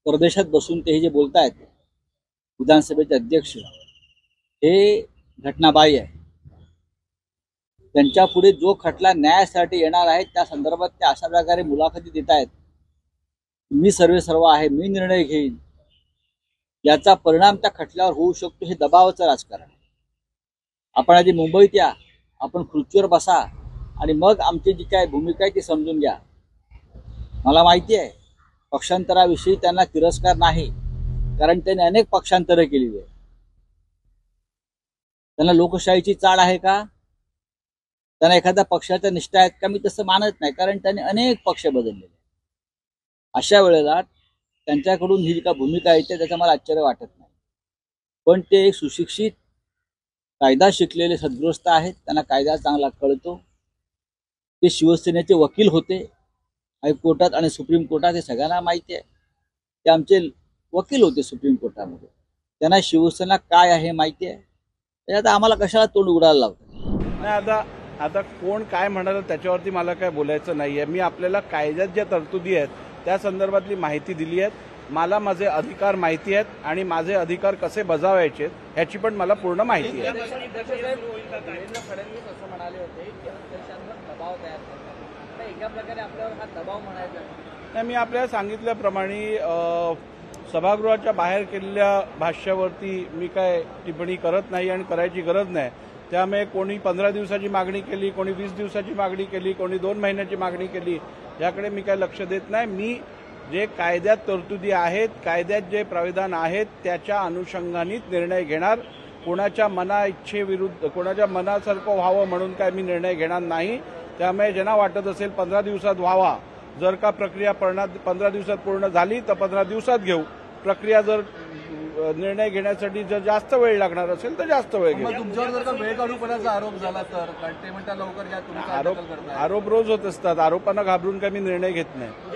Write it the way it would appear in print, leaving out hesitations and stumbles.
परदेशात बसून ते जे बोलतायत विधानसभेचे अध्यक्ष हे घटनाबाह्य आहे। त्यांच्या पुढे जो खटला न्यायासाठी येणार आहे त्या संदर्भात ते अशा प्रकारे मुलाखती देत आहेत। मी सर्व आहे, मी निर्णय घेईन, याचा परिणाम त्या खटल्यावर होऊ शकतो। हे दबावाचं राजकारण। आपण आधी मुंबईत या, आपण खुर्चीवर बसा आणि मग आमची जी काय भूमिका आहे ती समजून घ्या। मला माहिती आहे पक्षांतराविषयी त्यांना तिरस्कार नाही, कारण त्यांनी अनेक पक्षांतरे केलेली आहे। त्यांना लोकशाहीची चाड आहे का, त्यांना एखाद्या पक्षाच्या निष्ठा आहेत का? मी तसं मानत नाही, कारण त्यांनी अनेक पक्ष बदललेले। अशा वेळेला त्यांच्याकडून ही जी का भूमिका येते त्याचा मला आश्चर्य वाटत नाही। पण ते एक सुशिक्षित कायदा शिकलेले सद्गृहस्थ आहेत, त्यांना कायदा चांगला कळतो। ते शिवसेनेचे वकील होते हायकोर्टात आणि सुप्रीम कोर्टात, हे सगळ्यांना माहिती आहे। ते आमचे वकील होते सुप्रीम कोर्टामध्ये, त्यांना शिवसेना काय आहे माहिती आहे। त्याच्यात आम्हाला कशाला तोंड उघडायला लावतं? नाही, आता कोण काय म्हणाल त्याच्यावरती मला काय बोलायचं नाहीये। मी आपल्याला कायद्यात ज्या तरतुदी आहेत त्या संदर्भातली माहिती दिली आहे। मला माझे अधिकार माहिती आहेत आणि माझे अधिकार कसे बजावायचे ह्याची पण मला पूर्ण माहिती आहे। फडणवीस असं म्हणाले होते की अध्यक्षांवर दबाव तयार करतात, एका प्रकारे आपल्यावर हा दबाव म्हणायचा नाही, मी आपल्याला सांगितल्याप्रमाणे सभागृहाच्या बाहेर केलेल्या भाष्यावरती मी काय टिप्पणी करत नाही आणि करायची गरज नाही। त्यामुळे कोणी 15 दिवसाची मागणी केली, कोणी 20 दिवसाची मागणी केली, कोणी 2 महिन्याची मागणी केली, याकडे मी काय लक्ष देत नाही। मी जे कायद्यात तरतुदी आहेत, कायद्यात जे प्राविधान आहेत त्याच्या अनुषंगानेच निर्णय घेणार। कोणाच्या इच्छेविरुद्ध, कोणाच्या मनासारखं व्हावं म्हणून काय मी निर्णय घेणार नाही। त्यामुळे ज्यांना वाटत असेल 15 दिवसात व्हावा, जर का प्रक्रिया 15 दिवसात पूर्ण झाली तर 15 दिवसात घेऊ। प्रक्रिया जर निर्णय घेण्यासाठी जर जास्त वेळ लागणार असेल तर जास्त वेळ घेऊ। तुमच्यावर जर का वेळकाढूपणाचा आरोप झाला तर कंटेनमेंट लवकर घ्या, तुम्ही आरोप रोज होत असतात। आरोपांना घाबरून काय मी निर्णय घेत नाही।